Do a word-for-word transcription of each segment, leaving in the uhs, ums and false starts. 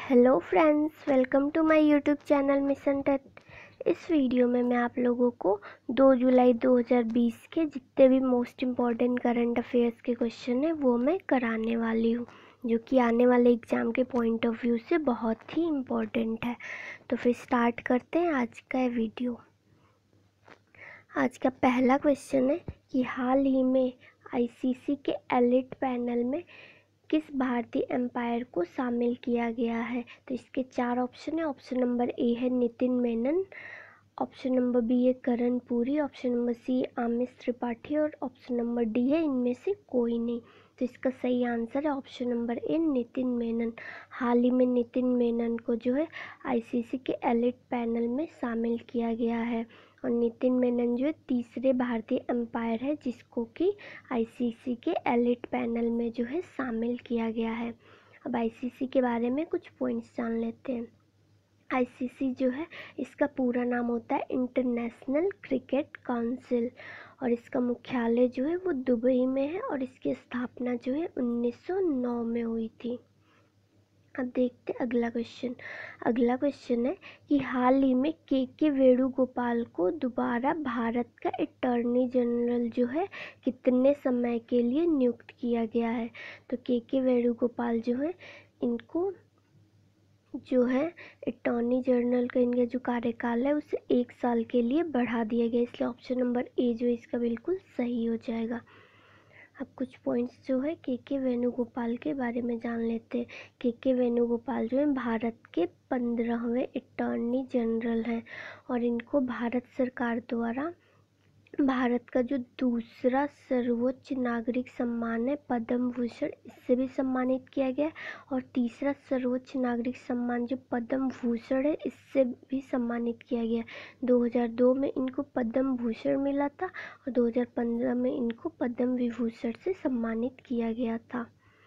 Hello friends, welcome to my YouTube channel mission TET. इस video में मैं आप लोगों को दो जुलाई दो हज़ार बीस के जितने भी मोस्ट इम्पॉर्टेंट करंट अफेयर्स के क्वेश्चन हैं वो मैं कराने वाली हूँ, जो कि आने वाले एग्ज़ाम के पॉइंट ऑफ व्यू से बहुत ही इम्पॉर्टेंट है। तो फिर स्टार्ट करते हैं आज का वीडियो। आज का पहला क्वेश्चन है कि हाल ही में आईसीसी के एलिट पैनल में किस भारतीय एम्पायर को शामिल किया गया है। तो इसके चार ऑप्शन है। ऑप्शन नंबर ए है Nitin Menon, option number B है Karan Puri, option number C Amish Tripathi और ऑप्शन नंबर डी है इनमें से कोई नहीं। तो इसका सही आंसर है option number A Nitin Menon. हाल ही में नितिन मेनन को जो है आईसीसी के एलिट पैनल में शामिल किया गया है और नितिन मेनन जो है तीसरे भारतीय एम्पायर है जिसको कि आईसीसी के एलिट पैनल में जो है शामिल किया गया है। अब आईसीसी के बारे में कुछ पॉइंट्स जान लेते हैं। आईसीसी जो है इसका पूरा नाम होता है इंटरनेशनल क्रिकेट काउंसिल और इसका मुख्यालय जो है वो दुबई में है और इसकी स्थापना जो है उन्नीस सौ नौ में हुई थी। अब देखते हैं अगला क्वेश्चन। अगला क्वेश्चन है कि हाल ही में के के वेणुगोपाल को दोबारा भारत का अटॉर्नी जनरल जो है कितने समय के लिए नियुक्त किया गया है। तो के के वेणुगोपाल जो है इनको जो है अटॉर्नी जनरल का इनका जो कार्यकाल है उसे एक साल के लिए बढ़ा दिया गया, इसलिए ऑप्शन नंबर ए जो है इसका बिल्कुल सही हो जाएगा। अब कुछ पॉइंट्स जो है के के वेणुगोपाल के बारे में जान लेते हैं। के के वेणुगोपाल जो है भारत के पंद्रहवें अटॉर्नी जनरल हैं और इनको भारत सरकार द्वारा भारत का जो दूसरा सर्वोच्च नागरिक सम्मान है पद्म भूषण, इससे भी सम्मानित किया गया और तीसरा सर्वोच्च नागरिक सम्मान जो पद्म भूषण है इससे भी सम्मानित किया गया। दो हज़ार दो में इनको पद्म भूषण मिला था और दो हज़ार पंद्रह में इनको पद्म विभूषण से सम्मानित किया गया था।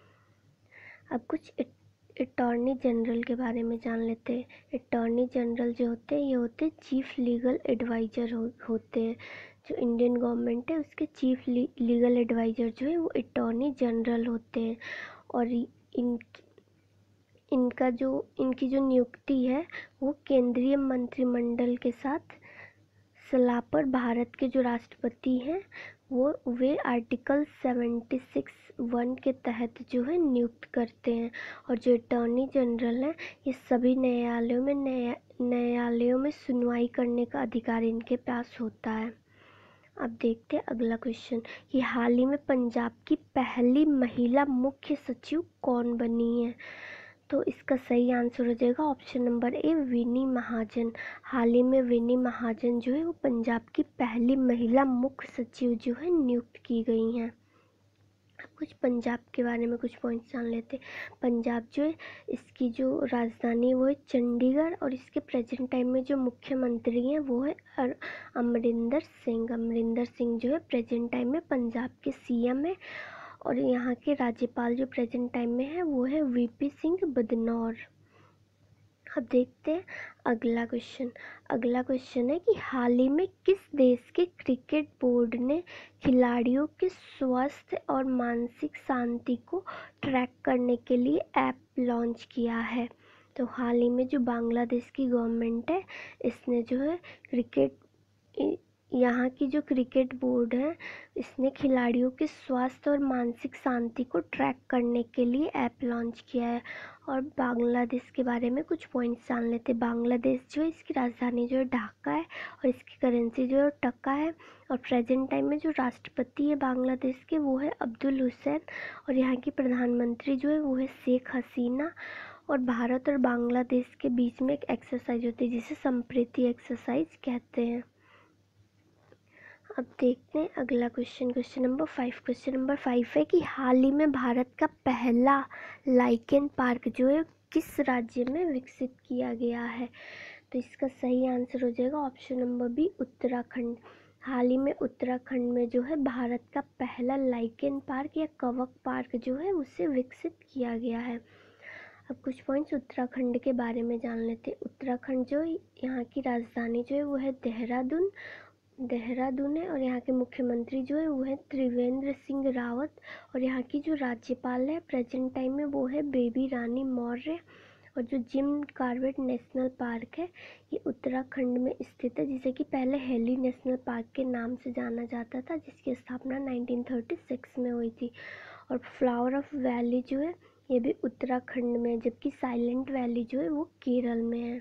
अब कुछ अटॉर्नी जनरल के बारे में जान लेते हैं। अटॉर्नी जनरल जो होते हैं ये होते हैं चीफ लीगल एडवाइज़र हो, होते हैं। जो इंडियन गवर्नमेंट है उसके चीफ लीगल एडवाइज़र जो है वो अटॉर्नी जनरल होते हैं और इन इनका जो इनकी जो नियुक्ति है वो केंद्रीय मंत्रिमंडल के साथ सलाह पर भारत के जो राष्ट्रपति हैं वो वे आर्टिकल सेवेंटी सिक्स वन के तहत जो है नियुक्त करते हैं और जो अटॉर्नी जनरल हैं ये सभी न्यायालयों में न्याय न्यायालयों में सुनवाई करने का अधिकार इनके पास होता है। अब देखते हैं अगला क्वेश्चन कि हाल ही में पंजाब की पहली महिला मुख्य सचिव कौन बनी है। तो इसका सही आंसर हो जाएगा ऑप्शन नंबर ए विनी महाजन। हाल ही में विनी महाजन जो है वो पंजाब की पहली महिला मुख्य सचिव जो है नियुक्त की गई हैं। कुछ पंजाब के बारे में कुछ पॉइंट्स जान लेते हैं। पंजाब जो है इसकी जो राजधानी है वो है चंडीगढ़ और इसके प्रेजेंट टाइम में जो मुख्यमंत्री हैं वो है अमरिंदर सिंह। अमरिंदर सिंह जो है प्रेजेंट टाइम में पंजाब के सीएम है और यहाँ के राज्यपाल जो प्रेजेंट टाइम में है वो है वीपी सिंह बदनौर। अब देखते हैं अगला क्वेश्चन। अगला क्वेश्चन है कि हाल ही में किस देश के क्रिकेट बोर्ड ने खिलाड़ियों के स्वास्थ्य और मानसिक शांति को ट्रैक करने के लिए ऐप लॉन्च किया है। तो हाल ही में जो बांग्लादेश की गवर्नमेंट है इसने जो है क्रिकेट यहाँ की जो क्रिकेट बोर्ड है इसने खिलाड़ियों के स्वास्थ्य और मानसिक शांति को ट्रैक करने के लिए ऐप लॉन्च किया है। और बांग्लादेश के बारे में कुछ पॉइंट्स जान लेते हैं। बांग्लादेश जो है इसकी राजधानी जो है ढाका है और इसकी करेंसी जो है टका है और प्रेजेंट टाइम में जो राष्ट्रपति है बांग्लादेश के वो है अब्दुल हुसैन और यहाँ की प्रधानमंत्री जो है वो है शेख हसीना। और भारत और बांग्लादेश के बीच में एक एक्सरसाइज होती है जिसे संप्रीति एक्सरसाइज कहते हैं। अब देखते हैं अगला question. Question number five question number five है कि हाल ही में भारत का पहला लाइकेन पार्क जो है किस राज्य में विकसित किया गया है। तो इसका सही आंसर हो जाएगा ऑप्शन नंबर बी उत्तराखंड। हाल ही में उत्तराखंड में जो है भारत का पहला लाइकेन पार्क या कवक पार्क जो है उसे विकसित किया गया है। अब कुछ पॉइंट्स उत्तराखंड के बारे में जान लेते हैं। उत्तराखंड जो यहाँ की राजधानी जो है वो है देहरादून देहरादून है और यहाँ के मुख्यमंत्री जो है वो है त्रिवेंद्र सिंह रावत और यहाँ की जो राज्यपाल है प्रेजेंट टाइम में वो है बेबी रानी मौर्य और जो जिम कॉर्बेट नेशनल पार्क है ये उत्तराखंड में स्थित है, जिसे कि पहले हेली नेशनल पार्क के नाम से जाना जाता था, जिसकी स्थापना नाइनटीन थर्टी सिक्स में हुई थी। और फ्लावर ऑफ वैली जो है ये भी उत्तराखंड में है, जबकि साइलेंट वैली जो है वो केरल में है।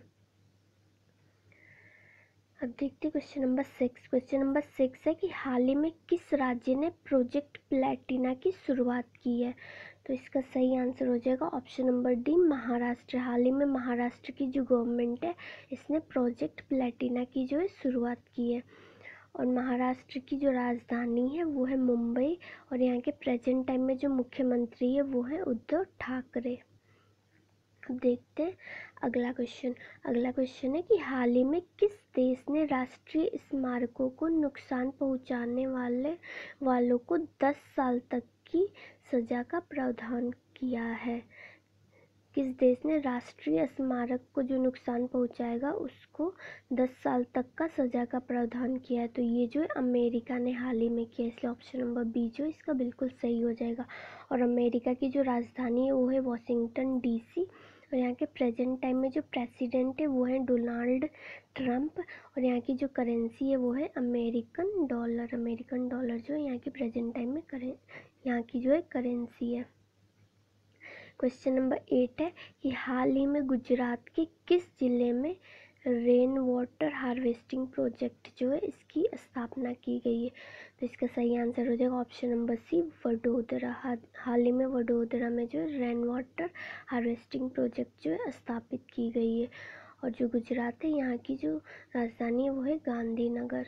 अब देखते हैं question number six. Question number six है कि हाल ही में किस राज्य ने प्रोजेक्ट प्लैटिना की शुरुआत की है? तो इसका सही आंसर हो जाएगा ऑप्शन नंबर डी, महाराष्ट्र। हाल ही में महाराष्ट्र की जो गवर्नमेंट है इसने प्रोजेक्ट प्लैटिना की जो है शुरुआत की है। और महाराष्ट्र की जो राजधानी है वो है मुंबई, और यहाँ के प्रेजेंट टाइम में जो मुख्यमंत्री है वो है उद्धव ठाकरे। अब देखते हैं अगला क्वेश्चन। अगला क्वेश्चन है कि हाल ही में किस देश ने राष्ट्रीय स्मारकों को नुकसान पहुंचाने वाले वालों को दस साल तक की सजा का प्रावधान किया है? किस देश ने राष्ट्रीय स्मारक को जो नुकसान पहुंचाएगा उसको दस साल तक का सजा का प्रावधान किया है? तो ये जो है अमेरिका ने हाल ही में किया, इसलिए ऑप्शन नंबर बी जो इसका बिल्कुल सही हो जाएगा। और अमेरिका की जो राजधानी है वो है वॉशिंगटन डीसी, और यहाँ के प्रेजेंट टाइम में जो प्रेसिडेंट है वो है डोनाल्ड ट्रंप, और यहाँ की जो करेंसी है वो है अमेरिकन डॉलर। अमेरिकन डॉलर जो है यहाँ की प्रेजेंट टाइम में करें यहाँ की जो है करेंसी है। क्वेश्चन नंबर एट है कि हाल ही में गुजरात के किस जिले में रेन वाटर हार्वेस्टिंग प्रोजेक्ट जो है इसकी स्थापना की गई है? तो इसका सही आंसर हो जाएगा ऑप्शन नंबर सी, वडोदरा। हाल ही में वडोदरा में जो है रेन वाटर हार्वेस्टिंग प्रोजेक्ट जो है स्थापित की गई है। और जो गुजरात है यहाँ की जो राजधानी है वो है गांधीनगर।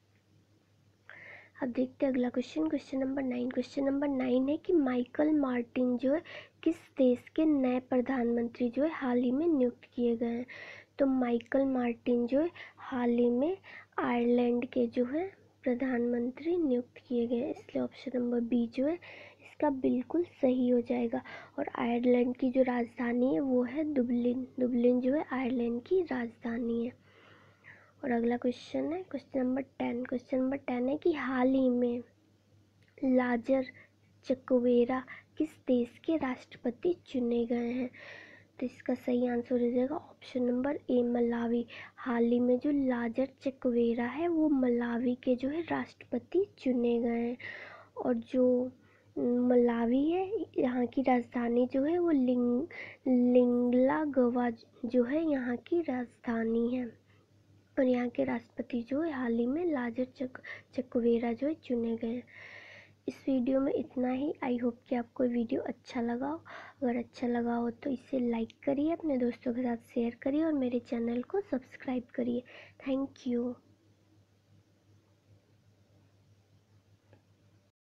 अब देखते हैं अगला question, question number nine. Question number nine है कि माइकल मार्टिन जो है किस देश के नए प्रधानमंत्री जो है हाल ही में नियुक्त किए गए हैं? तो माइकल मार्टिन जो है हाल ही में आयरलैंड के जो है प्रधानमंत्री नियुक्त किए गए हैं, इसलिए ऑप्शन नंबर बी जो है इसका बिल्कुल सही हो जाएगा। और आयरलैंड की जो राजधानी है वो है दुबलिन। दुबलिन जो है आयरलैंड की राजधानी है। और अगला क्वेश्चन है question number ten. Question number ten है कि हाल ही में लाजर चकवेरा किस देश के राष्ट्रपति चुने गए हैं? तो इसका सही आंसर हो जाएगा ऑप्शन नंबर ए, मलावी। हाल ही में जो लाजर चकवेरा है वो मलावी के जो है राष्ट्रपति चुने गए हैं। और जो मलावी है यहाँ की राजधानी जो है वो लिंग लिंगलागवा जो है यहाँ की राजधानी है। और यहाँ के राष्ट्रपति जो है हाल ही में लाजर चक चकवेरा जो है चुने गए हैं। इस वीडियो में इतना ही। आई होप कि आपको वीडियो अच्छा लगा हो। अगर अच्छा लगा हो तो इसे लाइक करिए, अपने दोस्तों के साथ शेयर करिए और मेरे चैनल को सब्सक्राइब करिए। Thank you.